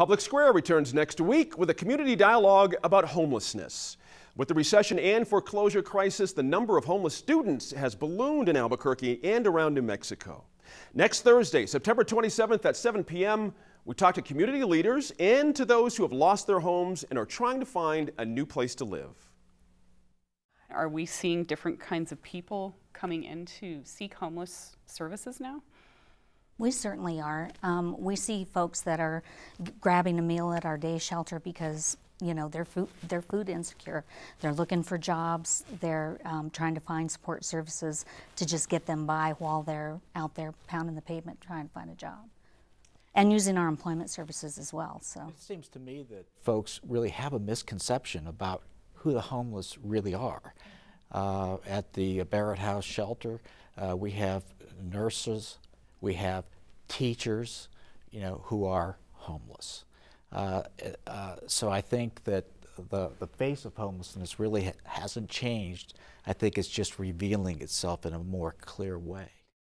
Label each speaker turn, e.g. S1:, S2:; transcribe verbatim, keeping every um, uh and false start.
S1: Public Square returns next week with a community dialogue about homelessness. With the recession and foreclosure crisis, the number of homeless students has ballooned in Albuquerque and around New Mexico. Next Thursday, September twenty-seventh at seven p m, we talk to community leaders and to those who have lost their homes and are trying to find a new place to live.
S2: Are we seeing different kinds of people coming in to seek homeless services now?
S3: We certainly are. Um, we see folks that are grabbing a meal at our day shelter because, you know, they're food, they're food insecure. They're looking for jobs. They're um, trying to find support services to just get them by while they're out there pounding the pavement trying to find a job. And using our employment services as well. So
S4: it seems to me that folks really have a misconception about who the homeless really are. Uh, at the Barrett House shelter, uh, we have nurses, we have teachers, you know, who are homeless. Uh, uh, so I think that the, the face of homelessness really ha hasn't changed. I think it's just revealing itself in a more clear way.